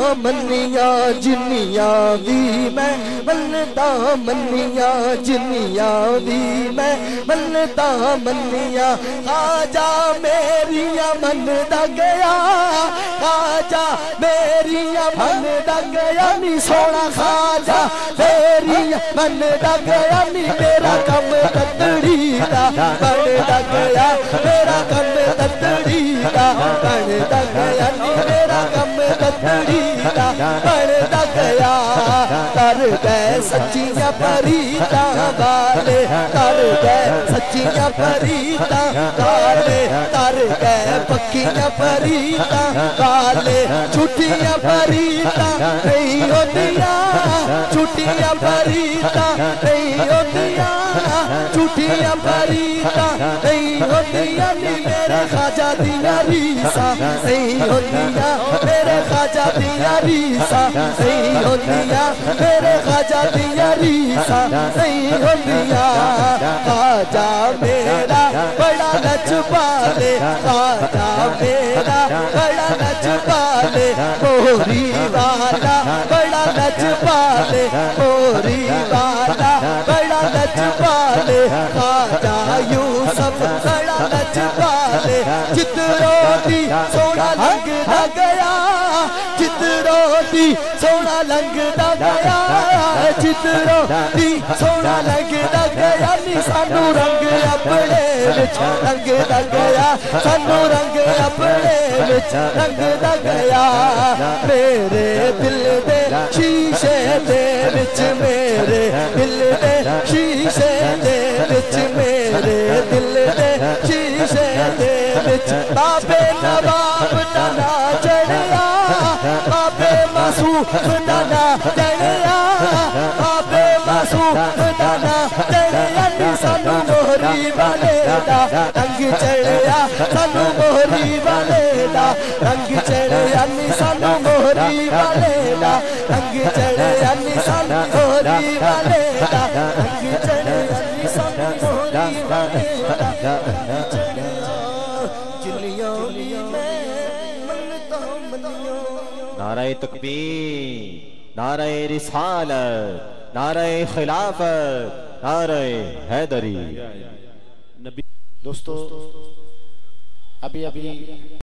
मनिया जिन्निया भी मैं मनता मनिया जिन्निया भी मैं मनता मनिया ख्वाजा मेरिया मनदा गया ख्वाजा मेरिया मनदा गया नी सोना ख्वाजा मेरिया मनदा गया नी मेरा कम ततड़ी दा बनदा गया मेरा कम ततड़ी दा बनदा गया नी मेरा कम ततड़ी दा बनदा गया कर गए सच्चियां परीता वाले कर गए सच्चियां परीता वाले कर गए पक्कियां परीता वाले छुट्टियां परीता नहीं होतियां छुट्टियां परीता नहीं होतियां छुट्टियां परीता नहीं होतियां नी मेरे ख्वाजा दियां रीसा नहीं होतियां मेरे ख्वाजा दियां रीसा नहीं होतियां मेरे ख्वाजा दियां रीसा नहीं होतियां ख्वाजा मेरा बड़ा लजपाले ख्वाजा मेरा बड़ा लजपाले मोरी वाला बड़ा लजपाले मोरी वाला बड़ा लजपाले ख्वाजा यूसुफ बड़ा लजपाले चित्रों दी सोना लंघदा गया चित्रों दी सोना लंघदा गया चित्रों दी सोना लंघदा गया नी सानू रंग अपने विच रंगदा गया सानू रंग अपने विच रंगदा गया मेरे दिल दे शीशे दे विच मेरे दिल दे शीशे दे विच मेरे दिल दे शीशे दे विच बाबे नवाब दा ना चढ़िया बाबे मासूम दा ना चढ़िया बाबे मासूम दा ना चढ़िया नी सानू मोहरी वाले दा रंग चढ़िया सानू मोहरी वाले दा रंग चढ़िया नी सानू मोहरी वाले दा रंग चढ़िया नी सानू मोहरी वाले दा रंग चढ़िया नी सानू मोहरी वाले दा जिलियों में मनता मनियो। नारे तकबीर, नारे रिसालत, नारे खिलाफत, नारे हैदरी। दोस्तों अभी